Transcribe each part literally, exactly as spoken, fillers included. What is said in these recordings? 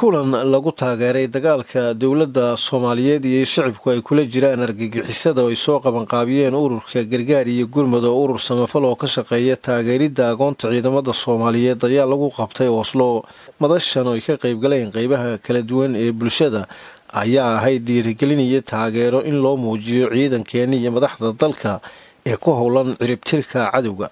kulan lagu taageeray dagaalka dowladda Soomaaliyeed iyo shacabku ay kula jiraan argagixisada oo ay soo qaban qaabiyeen ururka gargaar iyo gurmad oo urur samafal oo ka shaqeeya taageeridda aqoonta ciidamada Soomaaliyeed ayaa lagu qabtay Oslo. Madashan oo ay ka qayb galeen qaybaha kala duwan ee bulshada ayaa ahayd dhiirigelin iyo taageero in loo muujiyo ciidankeena iyo madaxda dalka ee ku howlan ciribtirka cadawga.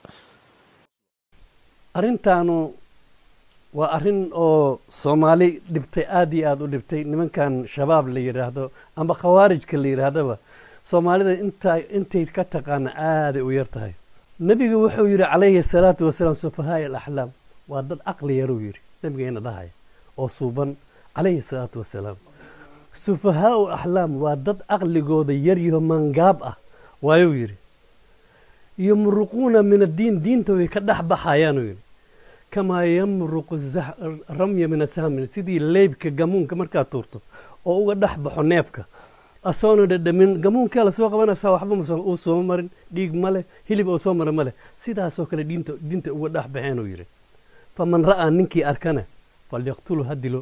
arrintaanu waa arrin oo Soomaali dhibtay aad iyo aad u dhibtay nimankan shabaab la yiraahdo ama khawaarijka la yiraahdaba Soomaalida inta intay ka taqaan aad u yartahay. nabiga wuxuu yiri calayhi salaatu wasalaam sufahaa al-ahlam waa dad aqli yar u yiri nabigeena dhahay oo suuban calayhi salaatu wasalaam sufahaa al-ahlam waa dad aqligooda yar iyo mangaab ah waayuu yiri yumruquna min ad-din diinta way ka dhaxbaxayaan yiri كما يمرق الرمي من السهم سيدي ليبك جمون كمركا تورتو أو قدح بحنيفك أصلا ده من جمون كلا سوا كمان سوا حبة مسوا أو سوا مرن ديج ماله هلي بأو سوا مرن ماله سيدا سوا كلا دين تو دين تو قدح بحينه يري فمن رأى ننكي أركانه فليقتله هدلو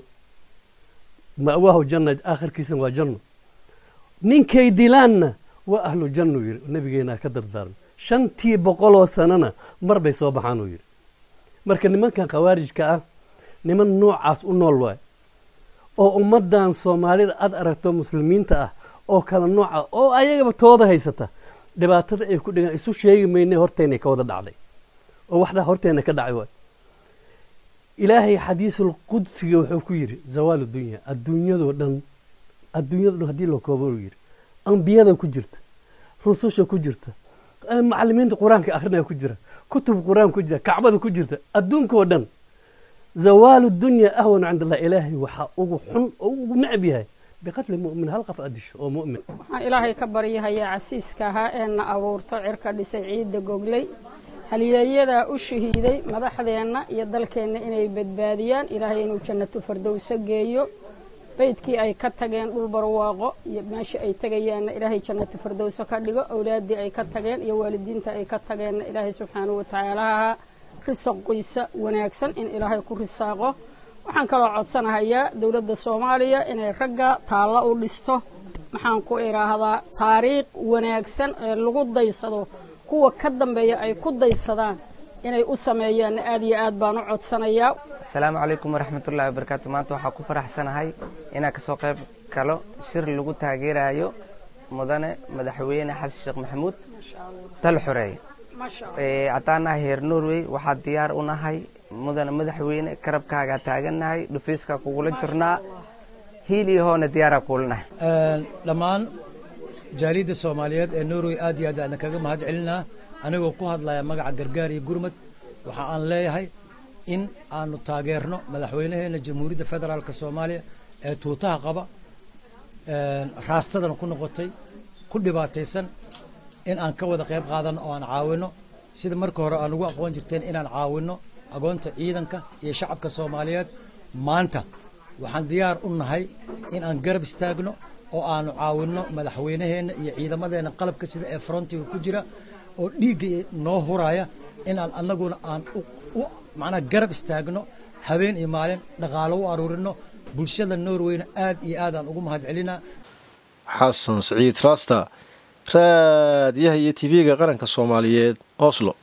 مأواه جنة آخر كيسن وجنة ننكي دلنا وأهل الجنة يري النبي جينا كدر دار شنتي بقولوا سننا مر بيسوا بحانه يري marka nimankan khawaarijka ah niman noocaas u nool way oo ummadan Soomaalida aad aragto muslimiinta ah oo kala nooca oo ayagaba tooda haysata dhibaatada ay ku dhigan isu sheegi meeyay horteena ka wada dhacday oo waxda horteena ka dhacay way ilaahay xadiisul qudsiga wuxuu ku yiri zawaalu dunya adduunyadu dhan adduunyadu hadii loo koobo yiri anbiyada ku jirta rususha ku jirta macallimiinta quraanka akhrinaya ku jira كتب القرآن كجرة كعبة كجرة الدون كودن زوال الدنيا أهون عند الله إلهي وحقوق حن ونعبيها بقتل المؤمن هلقف أدش أو مؤمن إلهي كبريها يا عسيس كها إن أورط عركة لسعيد دقوقلي هل يدا أشهيدي مدح ذينا يدلك إن إني بدباديان إلهي إنو جنة فردوس جيو بيتكي أي كتجين والبرواقة ماشي أي تجين إلهي جنة فردوس كدجو أولادي أي كتجين يا والدين أي كتجين إلهي سبحانه وتعالى رزق قيسة ونكسن إن إلهي كل رزقه وحن كلا عطسنا هيا دولة الصومالية إن الرجع تعالى ولسته محن كويرا هذا تاريخ ونكسن اللغة ضيصده هو كدم بيا أي كد ضيصدان إن يقسمي أن أدي أدبان عطسنا يا السلام عليكم ورحمة الله وبركاته ما أنتوا حكوا فرح سنة هاي إنا كسوق كلو شر لجو تاجير هايو مدن مدحوين حس الشيخ محمود تل حرية ما شاء الله إيه عطانا هير نوروي واحد ديار أنا هاي مدن مدحوين كرب كاجا تاجنا هاي دفيس كقول جرنا هيلي هون ديار كلنا أه لما جاليد الصوماليات النوروي آدي هذا أنا كجم هاد علنا أنا وقوه هذا لا مجا جرجاري جرمت وحان لا هاي in aanu taageerno madaxweynaheena jamhuuriyadda federaalka Soomaaliya ee tuutaha qaba ee raastadan ku noqotay ku dhibaataysan in aan ka wada qayb qaadano oo aan caawino sida marka hore aan ugu aqoon jirteen inaan caawino agoonta ciidanka iyo shacabka Soomaaliyeed maanta waxaan diyaar u nahay in aan garab istaagno oo aan caawino madaxweynaheena iyo ciidamadeena qalabka sida ee frontiga ku jira oo dhiig noo huraya in aan anaguna aan معنا قرب استاجنو هبين إيمالين نقالوا أرورنا بلشة النرويج آد إيادان وقوم هاد علينا حسن سعيد راستا راد يهي تي في قرنك الصوماليات أوسلو.